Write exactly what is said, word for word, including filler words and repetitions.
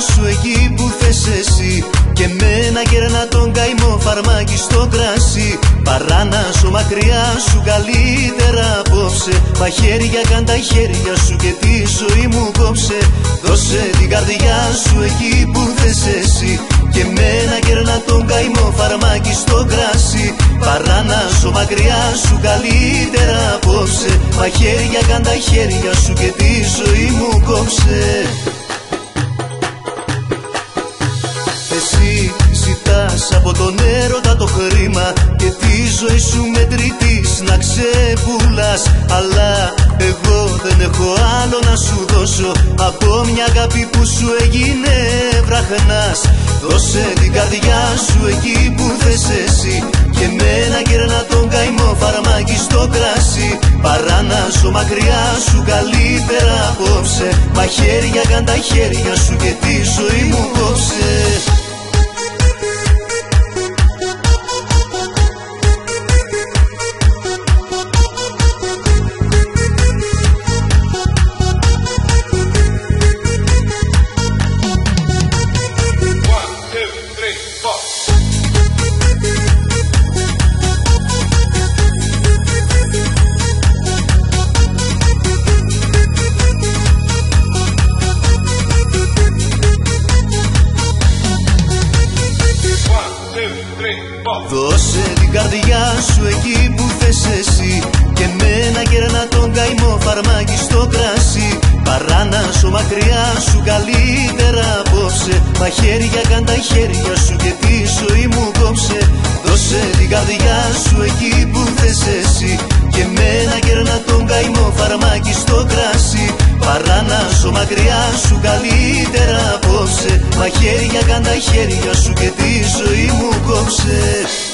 σου εκεί που θες εσύ, και με ένα κερνά τον καημό φαρμάκι στο κρασί. Παρά να ζω μακριά σου καλύτερα απόψε. Μαχαίρια καν τα χέρια σου και τη ζωή μου κόψε. Δώσε την καρδιά σου εκεί που θες εσύ, και με ένα κερνά τον καημό φαρμάκι στο κρασί. Παρά να ζω μακριά σου καλύτερα απόψε. Μαχαίρια καν τα χέρια σου και τη ζωή μου κόψε. Εσύ ζητάς από τον έρωτα το χρήμα και τη ζωή σου μετρητής να ξεπουλάς. Αλλά εγώ δεν έχω άλλο να σου δώσω από μια αγάπη που σου έγινε βραχνάς. Δώσε την καρδιά σου εκεί που θες εσύ, και με ένα κερνά τον καημό φαρμάκι στο κρασί. Παρά να ζω μακριά σου καλύτερα απόψε. Μαχαίρια καν τα χέρια σου και τη ζωή μου κόψε. Δώσε την καρδιά σου εκεί που θες εσύ, και με ένα κερνά τον καημό φαρμάκι στο κρασί. Παρά να ζω μακριά σου καλύτερα απόψε. Μαχαίρια καν τα χέρια σου και τη ζωή μου κόψε. Δώσε την καρδιά σου εκεί που θες εσύ, και με ένα κερνά τον καημό φαρμάκι στο κρασί. Παρά να ζω μακριά σου καλύτερα απόψε. Μαχαίρια καν τα χέρια σου και τη ζωή μου κόψε.